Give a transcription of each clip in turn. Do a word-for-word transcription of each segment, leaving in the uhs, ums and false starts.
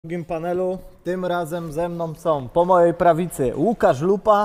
W drugim panelu tym razem ze mną są po mojej prawicy Łukasz Lupa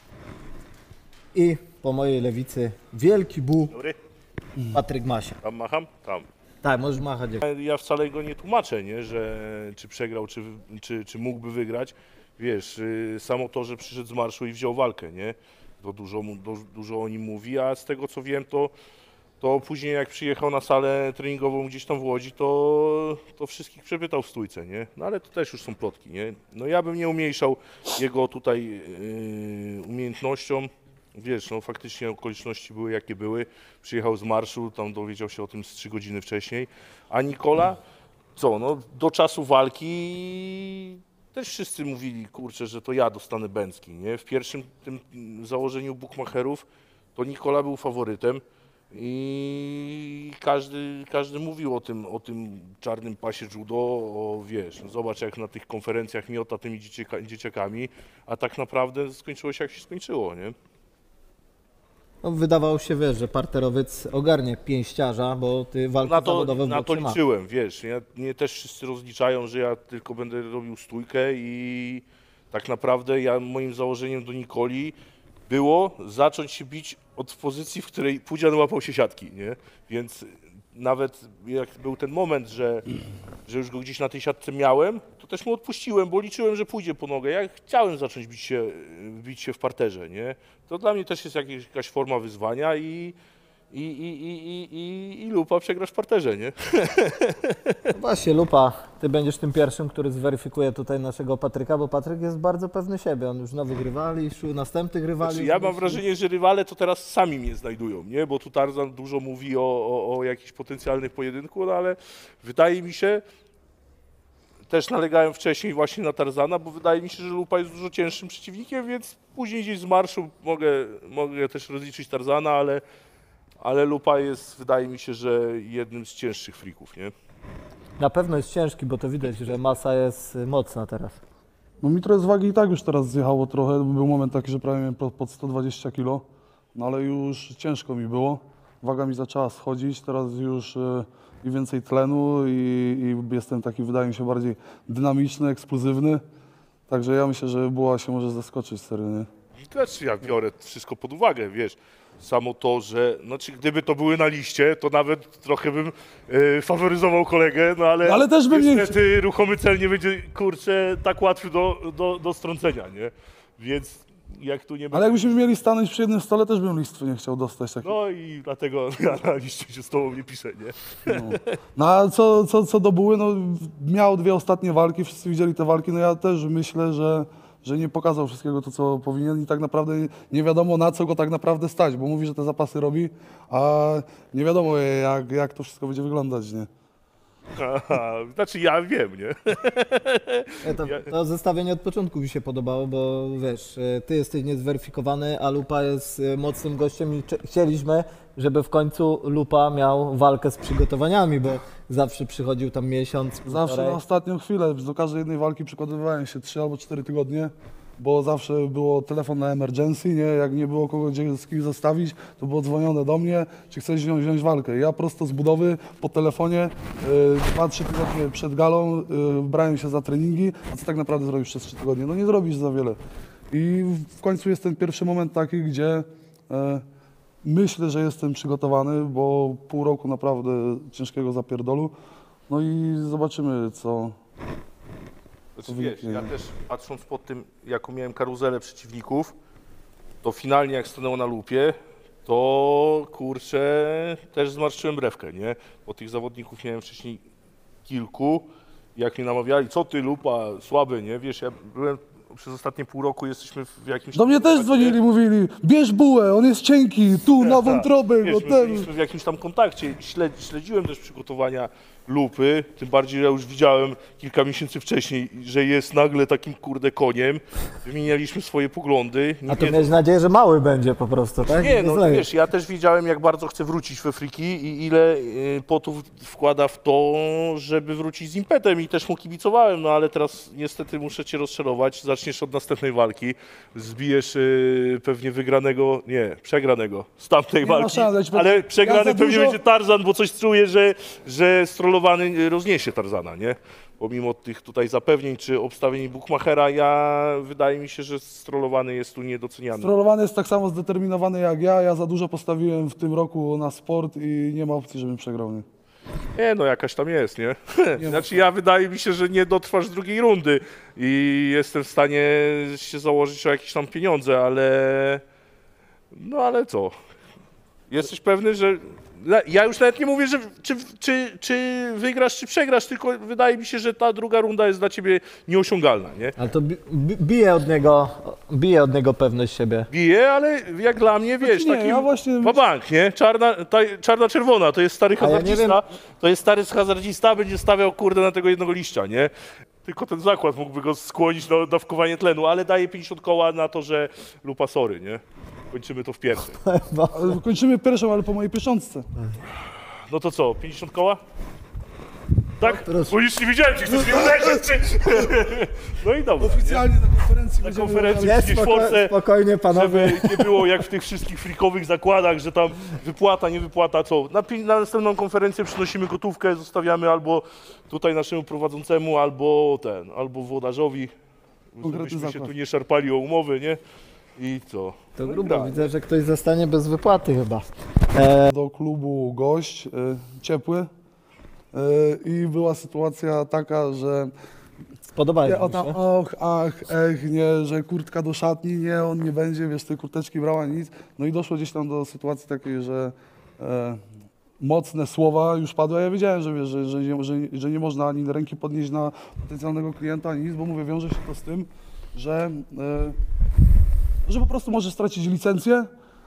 i po mojej lewicy Wielki Bu Dobry. Patryk Masia. Tam macham? Tam. Tak, możesz machać. Ja wcale go nie tłumaczę, nie? Że czy przegrał, czy, czy, czy mógłby wygrać. Wiesz, samo to, że przyszedł z marszu i wziął walkę, nie? To dużo, dużo, dużo o nim mówi, a z tego co wiem, to, to później jak przyjechał na salę treningową gdzieś tam w Łodzi, to, to wszystkich przepytał w stójce, nie? No ale to też już są plotki, nie? No ja bym nie umniejszał jego tutaj yy, umiejętnościom. Wiesz, no faktycznie okoliczności były jakie były. Przyjechał z marszu, tam dowiedział się o tym z trzy godziny wcześniej. A Nikola, co, no do czasu walki też wszyscy mówili, kurczę, że to ja dostanę Bęcki, nie? W pierwszym tym założeniu bukmacherów to Nikola był faworytem i każdy, każdy mówił o tym, o tym czarnym pasie judo, o, wiesz, no zobacz jak na tych konferencjach miota tymi dzieciaka, dzieciakami, a tak naprawdę skończyło się jak się skończyło, nie? No, wydawało się, wiesz, że parterowiec ogarnie pięściarza, bo ty walki Na to, zawodowe w na to boksie masz. liczyłem, wiesz, ja, mnie też wszyscy rozliczają, że ja tylko będę robił stójkę i tak naprawdę ja, moim założeniem do Nikoli było zacząć się bić od pozycji, w której Pudzian łapał się siatki, nie? Więc nawet jak był ten moment, że, że już go gdzieś na tej siatce miałem, to też mu odpuściłem, bo liczyłem, że pójdzie po nogę. Ja chciałem zacząć bić się, bić się w parterze, nie? To dla mnie też jest jakaś, jakaś forma wyzwania i, i, i, i, i, i, i Lupa przegrasz w parterze, nie? No właśnie, Lupa, ty będziesz tym pierwszym, który zweryfikuje tutaj naszego Patryka, bo Patryk jest bardzo pewny siebie. On już nowych rywali, szukał następnych rywali. Znaczy, ja mam wrażenie, że rywale to teraz sami mnie znajdują, nie? Bo tu Tarzan dużo mówi o, o, o jakichś potencjalnych pojedynku, no ale wydaje mi się, też nalegałem wcześniej właśnie na Tarzana, bo wydaje mi się, że Lupa jest dużo cięższym przeciwnikiem, więc później gdzieś z marszu mogę, mogę też rozliczyć Tarzana, ale, ale Lupa jest, wydaje mi się, że jednym z cięższych frików, nie? Na pewno jest ciężki, bo to widać, że masa jest mocna teraz. No mi trochę z wagi i tak już teraz zjechało trochę. Był moment taki, że prawie miałem pod sto dwadzieścia kilo, no ale już ciężko mi było. Waga mi zaczęła schodzić, teraz już e, i więcej tlenu i, i jestem taki, wydaje mi się, bardziej dynamiczny, eksplozywny. Także ja myślę, że była się może zaskoczyć serio, nie? Też ja biorę wszystko pod uwagę, wiesz. Samo to, że, znaczy gdyby to były na liście, to nawet trochę bym e, faworyzował kolegę, no ale, Ale też bym nie- niestety ruchomy cel nie będzie, kurczę, tak łatwy do, do, do strącenia, nie? Więc jak tu nie Ale będzie... jakbyśmy mieli stanąć przy jednym stole, też bym listwy nie chciał dostać. Tak. No i dlatego ja na liście się z tobą nie piszę, nie? No, no a co, co, co do Buły, no miał dwie ostatnie walki, wszyscy widzieli te walki, no ja też myślę, że, że nie pokazał wszystkiego to, co powinien i tak naprawdę nie wiadomo, na co go tak naprawdę stać, bo mówi, że te zapasy robi, a nie wiadomo, jak, jak to wszystko będzie wyglądać, nie? Aha, znaczy ja wiem, nie? E, To, to zestawienie od początku mi się podobało, bo wiesz, e, ty jesteś niezweryfikowany, a Lupa jest e, mocnym gościem i cze- chcieliśmy, żeby w końcu Lupa miał walkę z przygotowaniami, bo zawsze przychodził tam miesiąc, Zawsze półtorej. na ostatnią chwilę, do każdej jednej walki przygotowywałem się trzy albo cztery tygodnie, bo zawsze było telefon na emergency, nie? Jak nie było kogo gdzie z kim zostawić, to było dzwonione do mnie, czy chcesz wziąć, wziąć walkę. Ja prosto z budowy, po telefonie, dwa trzy tygodnie przed galą, yy, brałem się za treningi, a co tak naprawdę zrobisz przez trzy tygodnie? No nie zrobisz za wiele. I w końcu jest ten pierwszy moment taki, gdzie e, myślę, że jestem przygotowany, bo pół roku naprawdę ciężkiego zapierdolu. No i zobaczymy, co... Znaczy, wiesz, ja też patrząc po tym, jaką miałem karuzelę przeciwników, to finalnie jak stanęło na Lupie, to kurczę, też zmarszczyłem brewkę, nie? Bo tych zawodników miałem wcześniej kilku, jak mnie namawiali, co ty Lupa, słaby, nie? Wiesz, ja byłem przez ostatnie pół roku, jesteśmy w jakimś... Do mnie też dzwonili, mówili, bierz bułę, on jest cienki, tu na wątrobę, Wiesz, go my ten... byliśmy w jakimś tam kontakcie, Śled, śledziłem też przygotowania Lupy, tym bardziej ja już widziałem kilka miesięcy wcześniej, że jest nagle takim kurde koniem, wymienialiśmy swoje poglądy. A to Nie- miałeś nadzieję, że mały będzie po prostu, tak? nie, no zleje. wiesz, ja też wiedziałem, jak bardzo chce wrócić we friki i ile y, potu wkłada w to, żeby wrócić z impetem i też mu kibicowałem, no ale teraz niestety muszę cię rozczarować, zaczniesz od następnej walki, zbijesz y, pewnie wygranego, nie, przegranego z tamtej Nie ma walki, szans, ja ci powiem, ale ja przegrany za pewnie dużo- będzie Tarzan, bo coś czuję, że, że strollowany rozniesie Tarzana, nie? pomimo tych tutaj zapewnień czy obstawień Buchmachera, ja wydaje mi się, że strollowany jest tu niedoceniany. Strollowany jest tak samo zdeterminowany jak ja. Ja za dużo postawiłem w tym roku na sport i nie ma opcji, żebym przegrał. Nie? Nie, no jakaś tam jest, nie? Nie Znaczy ja wydaje mi się, że nie dotrwasz drugiej rundy i jestem w stanie się założyć o jakieś tam pieniądze, ale no ale co? Jesteś pewny, że... Ja już nawet nie mówię, że czy, czy, czy wygrasz, czy przegrasz, tylko wydaje mi się, że ta druga runda jest dla ciebie nieosiągalna, nie? Ale to bi bi bije od niego, bije od niego pewność siebie. Bije, ale jak dla mnie, wiesz, nie, taki ja właśnie- bank, nie? Czarna, ta, czarna-czerwona, to jest stary A ja nie hazardzista, wiem- to jest stary hazardzista, będzie stawiał, kurde, na tego jednego liścia, nie? Tylko ten zakład mógłby go skłonić na dawkowanie tlenu, ale daje pięćdziesiąt koła na to, że lupa sorry, nie? Kończymy to w pierwszej. Ale kończymy pierwszą, ale po mojej pieczątce. No to co, pięćdziesiąt koła? Tak? proszę. Bo już nie widziałem, czy chcesz mnie uderzyć, czy... No i dobra, nie? Oficjalnie na konferencji Na będziemy- konferencji Nie, gdzieś w spoko Polsce, spokojnie panowie. żeby nie było jak w tych wszystkich frikowych zakładach, że tam wypłata, nie wypłata, co? Na, pi- na następną konferencję przynosimy gotówkę, zostawiamy albo tutaj naszemu prowadzącemu, albo ten, albo włodarzowi, Konkretny żebyśmy się zakład. tu nie szarpali o umowy, nie? I co? To No i grubo, tak. widzę, że ktoś zostanie bez wypłaty chyba. E, Do klubu gość, y, ciepły. Y, I była sytuacja taka, że Podobają ja, mi o tam, się. och, ach, ech, nie, że kurtka do szatni, nie, on nie będzie, wiesz, tej kurteczki brała, nic. No i doszło gdzieś tam do sytuacji takiej, że e, mocne słowa już padły, a ja wiedziałem, że, wiesz, że, że, nie, że, że nie można ani ręki podnieść na potencjalnego klienta, ani nic, bo mówię, wiąże się to z tym, że, e, że po prostu może stracić licencję.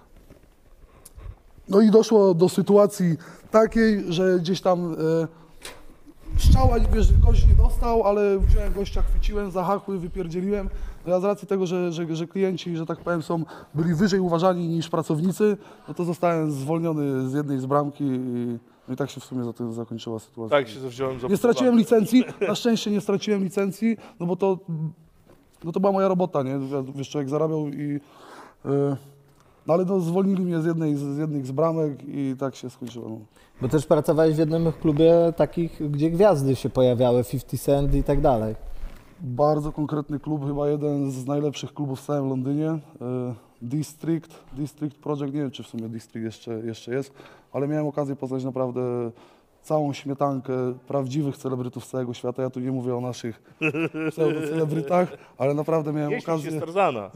No i doszło do sytuacji takiej, że gdzieś tam e, strzała, wiesz, gość nie dostał, ale wziąłem gościa, chwyciłem za hachły, wypierdzieliłem. No ja z racji tego, że, że, że klienci, że tak powiem, są, byli wyżej uważani niż pracownicy, no to zostałem zwolniony z jednej z bramki i, no i tak się w sumie za tym zakończyła sytuacja. Tak się zawziąłem za Nie straciłem licencji, na szczęście nie straciłem licencji, no bo to, no to była moja robota, nie? Wiesz, człowiek zarabiał i... Yy, no ale no, zwolnili mnie z jednej z, jednej z bramek i tak się skończyło. No. Bo też pracowałeś w jednym klubie takich, gdzie gwiazdy się pojawiały, fifty cent i tak dalej. Bardzo konkretny klub, chyba jeden z najlepszych klubów w całym Londynie. y, District, District Project, nie wiem czy w sumie District jeszcze, jeszcze jest, ale miałem okazję poznać naprawdę całą śmietankę prawdziwych celebrytów z całego świata. Ja tu nie mówię o naszych pseudo-celebrytach, ale naprawdę miałem Nie śmiej się z okazję, Tarzana.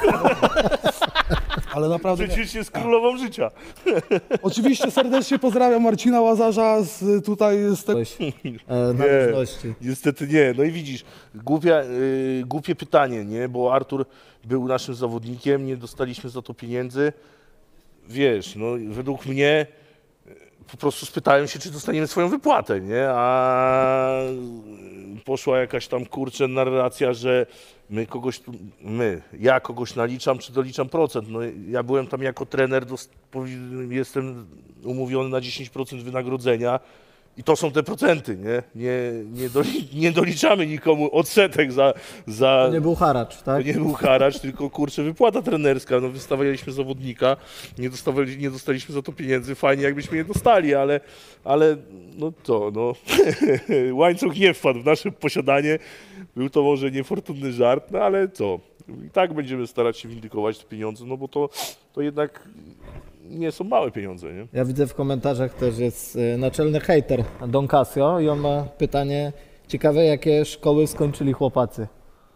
ale naprawdę... Przecież jest królową życia. Oczywiście serdecznie pozdrawiam Marcina Łazarza z, tutaj z tego. Coś, e, należności. Niestety nie. No i widzisz, głupia, y, głupie pytanie, nie? Bo Artur był naszym zawodnikiem, nie dostaliśmy za to pieniędzy. Wiesz, no według mnie y, po prostu spytałem się, czy dostaniemy swoją wypłatę, nie? A poszła jakaś tam kurczę narracja, że my kogoś tu, my, ja kogoś naliczam, czy doliczam procent. No ja byłem tam jako trener, dost, powi- jestem umówiony na dziesięć procent wynagrodzenia. I to są te procenty, nie? Nie, nie, doli, nie doliczamy nikomu odsetek za... za To nie był haracz, to tak? nie był haracz, tylko kurczę wypłata trenerska. No wystawialiśmy zawodnika, nie, dostawali, nie dostaliśmy za to pieniędzy. Fajnie jakbyśmy je dostali, ale, ale no to, no... Łańcuch nie wpadł w nasze posiadanie. Był to może niefortunny żart, no ale co? I tak będziemy starać się windykować te pieniądze, no bo to, to jednak nie są małe pieniądze, nie? Ja widzę w komentarzach też jest e, naczelny hejter Don Casio i on ma pytanie ciekawe, jakie szkoły skończyli chłopacy.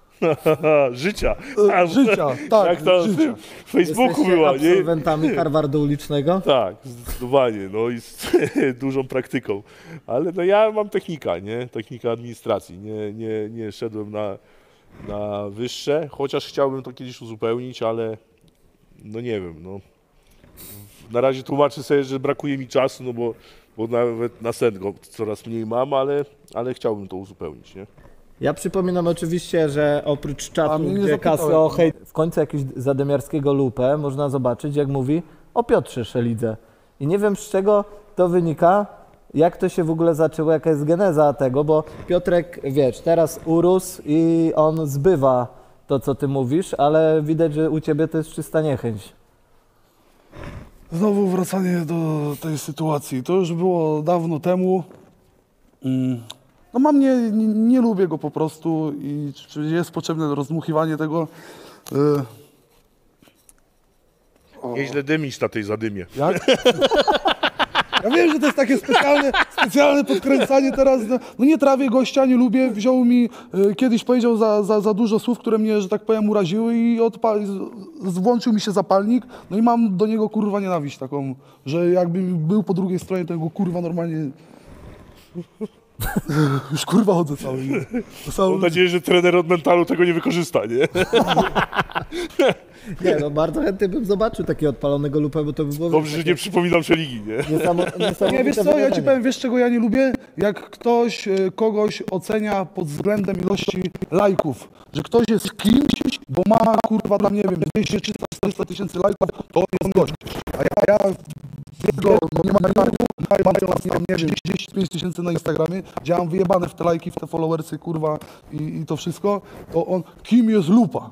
Życia. E, życia, tak, Jak to życia. w Facebooku Jesteście była, nie? absolwentami Harvardu ulicznego? Tak, zdecydowanie, no i z dużą praktyką. Ale no ja mam technika, nie? Technika administracji. Nie, nie, nie szedłem na, na wyższe, chociaż chciałbym to kiedyś uzupełnić, ale no nie wiem, no. Na razie tłumaczę sobie, że brakuje mi czasu, no bo, bo nawet na sen go coraz mniej mam, ale, ale chciałbym to uzupełnić, nie? Ja przypominam oczywiście, że oprócz A czatu, mnie nie gdzie zapytałeś. Casio hejt, w końcu jakiegoś zadymiarskiego lupę można zobaczyć, jak mówi o Piotrze Szelidze. I nie wiem z czego to wynika, jak to się w ogóle zaczęło, jaka jest geneza tego, bo Piotrek, wiesz, teraz urósł i on zbywa to, co ty mówisz, ale widać, że u ciebie to jest czysta niechęć. Znowu wracanie do tej sytuacji. To już było dawno temu. Mm. no mam nie, nie, nie lubię go po prostu i czy jest potrzebne rozdmuchiwanie tego. Yy, Nieźle dymisz na tej zadymie. jak? Ja wiem, że to jest takie specjalne, specjalne podkręcanie teraz. No, no nie trawię gościa, nie lubię. Wziął mi, y, kiedyś powiedział za, za, za dużo słów, które mnie, że tak powiem, uraziły i odpal, z, włączył mi się zapalnik. No i mam do niego kurwa nienawiść taką, że jakbym był po drugiej stronie, to go kurwa normalnie... Już kurwa chodzę cały. cały... Mam nadzieję, że trener od mentalu tego nie wykorzysta, nie? Nie, no bardzo chętnie bym zobaczył takiego odpalonego lupę, bo to by było... Dobrze, że nie przypominam się ligi, nie? Niesamo, Nie, wiesz co, ja ci powiem, wiesz czego ja nie lubię? Jak ktoś y, kogoś ocenia pod względem ilości lajków, że ktoś jest kimś, bo ma kurwa tam, nie wiem, dwieście, trzysta, czterysta tysięcy lajków, to jest gość. A ja, ja go, no nie ma lajków, mam, nie wiem, dziesięć pięć tysięcy na Instagramie, gdzie mam wyjebane w te lajki, w te followersy, kurwa i, i to wszystko, to on, kim jest lupa?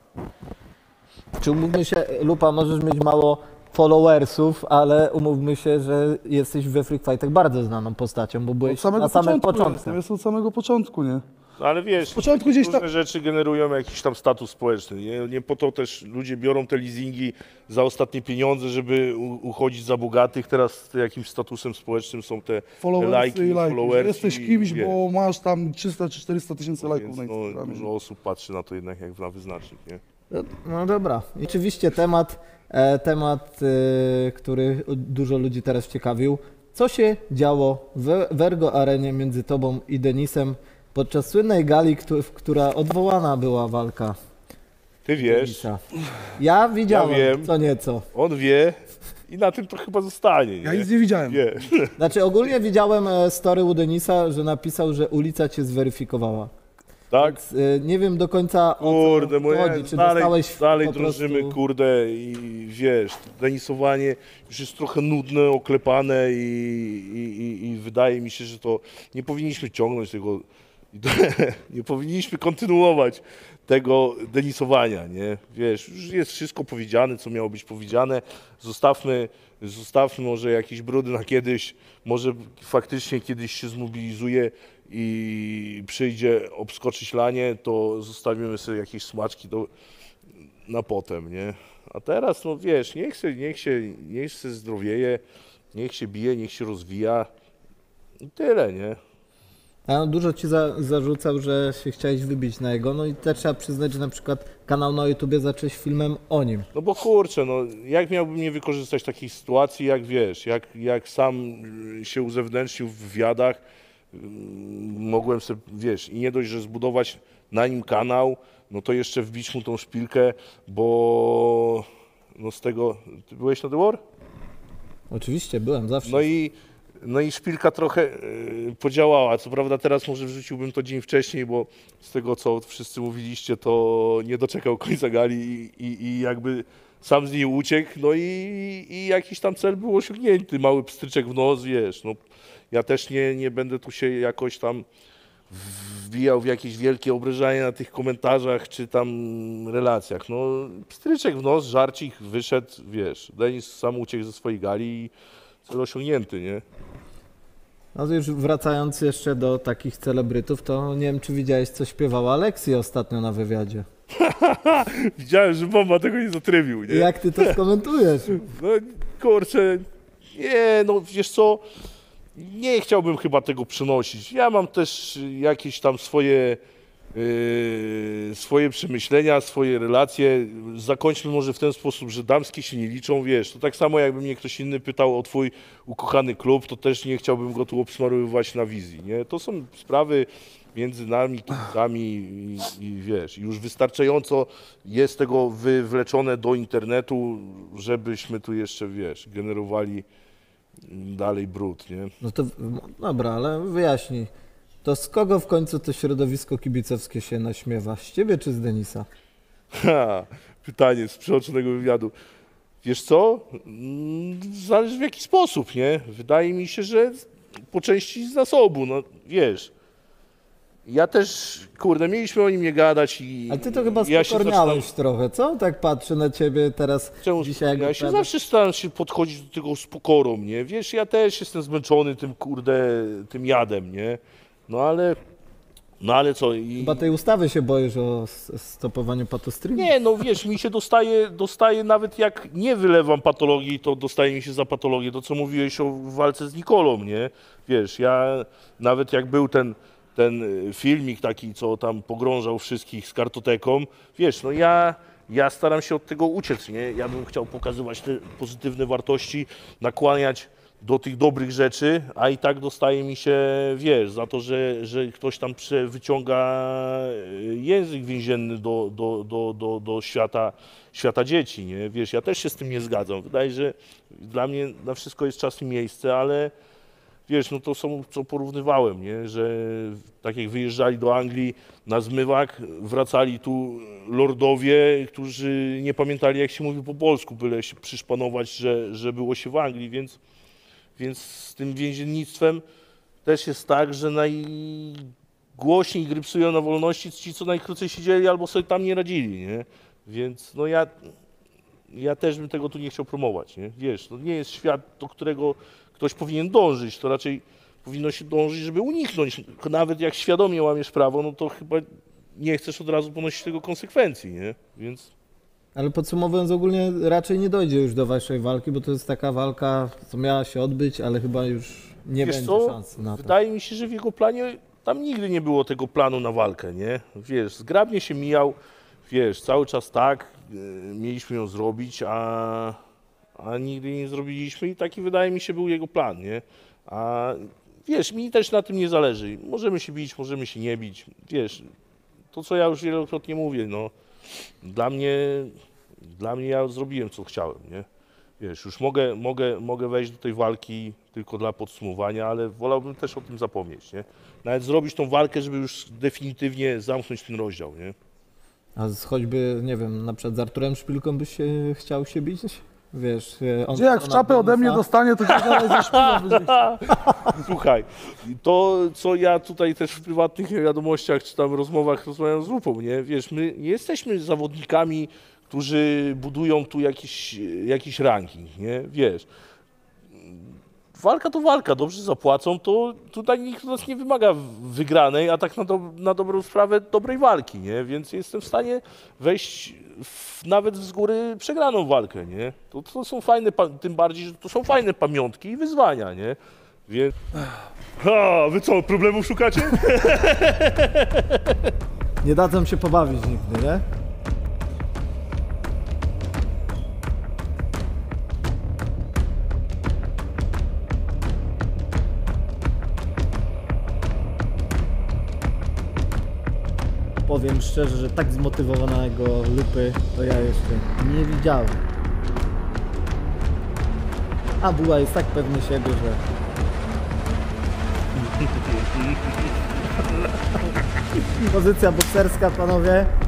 Czy umówmy się, Lupa, możesz mieć mało followersów, ale umówmy się, że jesteś we Freak Fightach bardzo znaną postacią, bo byłeś Od samego na samym początku początku. jestem, jest od samego początku, nie? No ale wiesz, Z początku gdzieś różne tam- rzeczy generują jakiś tam status społeczny. Nie? nie po to też ludzie biorą te leasingi za ostatnie pieniądze, żeby u- uchodzić za bogatych. Teraz jakimś statusem społecznym są te Followersy lajki, i lajki. followersy. Jesteś i kimś, wiesz, bo masz tam trzysta czy czterysta tysięcy lajków więc, na no, Instagramie. dużo osób patrzy na to jednak jak na wyznacznik. Nie? No, no dobra. I oczywiście temat, e, temat e, który dużo ludzi teraz ciekawił. Co się działo w, w Ergo Arenie między tobą i Denisem podczas słynnej gali, któ- w która odwołana była walka Ty wiesz, Denisa? Ja widziałem Ja wiem. co nieco. on wie i na tym to chyba zostanie. Nie? Ja nic nie widziałem. Wie. Znaczy ogólnie widziałem e, story u Denisa, że napisał, że ulica cię zweryfikowała. Tak? Więc, e, nie wiem do końca o Kurde, co moje, chodzi, czy dalej, dostałeś dalej po drążymy, prostu... kurde, i wiesz, to denisowanie już jest trochę nudne, oklepane i, i, i, i wydaje mi się, że to nie powinniśmy ciągnąć tego, nie powinniśmy kontynuować tego denisowania, nie? Wiesz, już jest wszystko powiedziane, co miało być powiedziane, zostawmy, zostawmy może jakieś brudy na kiedyś, może faktycznie kiedyś się zmobilizuje i przyjdzie obskoczyć lanie, to zostawimy sobie jakieś smaczki do, na potem, nie? A teraz, no wiesz, niech się, niech się, niech się zdrowieje, niech się bije, niech się rozwija i tyle, nie? A on dużo ci za, zarzucał, że się chciałeś wybić na jego, no i też trzeba przyznać, że na przykład kanał na YouTubie zacząłeś filmem o nim. No bo kurczę, no jak miałbym nie wykorzystać takiej sytuacji, jak wiesz, jak, jak sam y, się uzewnętrznił w wywiadach, y, mogłem sobie, wiesz, i nie dość, że zbudować na nim kanał, no to jeszcze wbić mu tą szpilkę, bo no z tego, ty byłeś na The War? Oczywiście, byłem zawsze. No i, no i szpilka trochę y, podziałała. Co prawda teraz może wrzuciłbym to dzień wcześniej, bo z tego co wszyscy mówiliście, to nie doczekał końca gali i, i, i jakby sam z niej uciekł. No i, i jakiś tam cel był osiągnięty. Mały pstryczek w nos, wiesz. No, ja też nie, nie będę tu się jakoś tam wbijał w jakieś wielkie obrażanie na tych komentarzach czy tam relacjach. No pstryczek w nos, żarcik, wyszedł, wiesz. Denis sam uciekł ze swojej gali i cel osiągnięty, nie? No to już wracając jeszcze do takich celebrytów, to nie wiem, czy widziałeś, co śpiewała Aleksji ostatnio na wywiadzie. Widziałem, że bomba tego nie zatrybił, nie? Jak ty to skomentujesz? No kurczę, nie, no wiesz co, nie chciałbym chyba tego przynosić. Ja mam też jakieś tam swoje, yy, swoje przemyślenia, swoje relacje. Zakończmy może w ten sposób, że damskie się nie liczą, wiesz. To tak samo jakby mnie ktoś inny pytał o twój ukochany klub, to też nie chciałbym go tu obsmarowywać na wizji, nie? To są sprawy między nami, kibicami i, i wiesz, już wystarczająco jest tego wywleczone do internetu, żebyśmy tu jeszcze, wiesz, generowali dalej brud, nie? No to dobra, ale wyjaśnij. To z kogo w końcu to środowisko kibicowskie się naśmiewa? Z ciebie czy z Denisa? Ha, pytanie z przeoczonego wywiadu. Wiesz co? Mm, Zależy w jaki sposób, nie? Wydaje mi się, że po części z zasobu, no wiesz. Ja też, kurde, mieliśmy o nim nie gadać i... Ale ty to chyba ja się spokorniałeś zaczynam- trochę, co? Tak patrzę na ciebie teraz Czemu dzisiaj jak ja się opowiadasz. zawsze staram się podchodzić do tego z pokorą, nie? Wiesz, ja też jestem zmęczony tym, kurde, tym jadem, nie? No ale, no ale co? I... Chyba tej ustawy się boisz o s- stopowaniu patostreamu? Nie, no wiesz, mi się dostaje, dostaje nawet jak nie wylewam patologii, to dostaje mi się za patologię. To co mówiłeś o walce z Nikolą, nie? Wiesz, ja nawet jak był ten, ten filmik taki, co tam pogrążał wszystkich z kartoteką, wiesz, no ja, ja staram się od tego uciec, nie? Ja bym chciał pokazywać te pozytywne wartości, nakłaniać do tych dobrych rzeczy, a i tak dostaje mi się, wiesz, za to, że, że ktoś tam prze, wyciąga język więzienny do, do, do, do, do świata, świata dzieci, nie? Wiesz, ja też się z tym nie zgadzam. Wydaje, że dla mnie na wszystko jest czas i miejsce, ale wiesz, no to są, co porównywałem, nie? Że tak jak wyjeżdżali do Anglii na zmywak, wracali tu lordowie, którzy nie pamiętali, jak się mówi po polsku, byle się przyszpanować, że, że było się w Anglii, więc Więc z tym więziennictwem też jest tak, że najgłośniej grypsują na wolności ci, co najkrócej siedzieli albo sobie tam nie radzili, nie? Więc no ja, ja też bym tego tu nie chciał promować, nie? Wiesz, to nie jest świat, do którego ktoś powinien dążyć, to raczej powinno się dążyć, żeby uniknąć. Nawet jak świadomie łamiesz prawo, no to chyba nie chcesz od razu ponosić tego konsekwencji, nie? Więc... Ale podsumowując, ogólnie raczej nie dojdzie już do waszej walki, bo to jest taka walka, co miała się odbyć, ale chyba już nie Wiesz będzie co? szansy na to. Wydaje mi się, że w jego planie tam nigdy nie było tego planu na walkę, nie? Wiesz, zgrabnie się mijał, wiesz, cały czas tak, yy, mieliśmy ją zrobić, a, a nigdy nie zrobiliśmy i taki wydaje mi się był jego plan, nie? A wiesz, mi też na tym nie zależy. Możemy się bić, możemy się nie bić, wiesz, to co ja już wielokrotnie mówię, no, dla mnie, dla mnie ja zrobiłem co chciałem, nie? Wiesz, już mogę, mogę, mogę wejść do tej walki tylko dla podsumowania, ale wolałbym też o tym zapomnieć, nie? Nawet zrobić tą walkę, żeby już definitywnie zamknąć ten rozdział, nie? A z choćby, nie wiem, na przykład z Arturem Szpilką byś się chciał się bić? Wiesz, on... Gdzie jak w czapę ode mnie dostanie, to cię zaraz ze szpilą będzie chciał. Słuchaj, to co ja tutaj też w prywatnych wiadomościach czy tam rozmowach rozmawiam z Lupą, nie? Wiesz, my nie jesteśmy zawodnikami, którzy budują tu jakiś, jakiś ranking, nie? Wiesz, walka to walka, dobrze zapłacą, to tutaj nikt od nas nie wymaga wygranej, a tak na, do, na dobrą sprawę dobrej walki, nie? Więc jestem w stanie wejść w, nawet z góry przegraną walkę, nie? To, to są fajne, pa- tym bardziej, że to są fajne pamiątki i wyzwania, nie? Więc... A, wy co, problemów szukacie? Nie dadzą się pobawić nigdy, nie? Powiem szczerze, że tak zmotywowanego Lupy to ja jeszcze nie widziałem. A Buła jest tak pewny siebie, że... Pozycja bokserska, panowie.